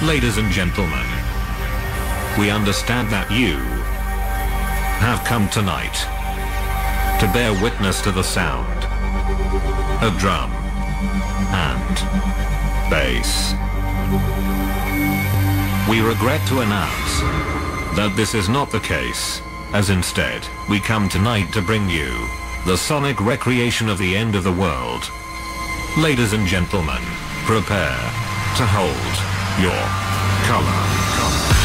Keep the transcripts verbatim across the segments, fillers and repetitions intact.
Ladies and gentlemen, we understand that you have come tonight to bear witness to the sound of drum and bass. We regret to announce that this is not the case, as instead, we come tonight to bring you the sonic recreation of the end of the world. Ladies and gentlemen, prepare to hold your color. color.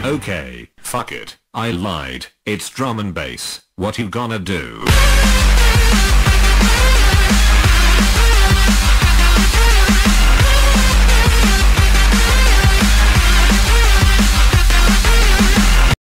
Okay, fuck it, I lied, it's drum and bass, what you gonna do?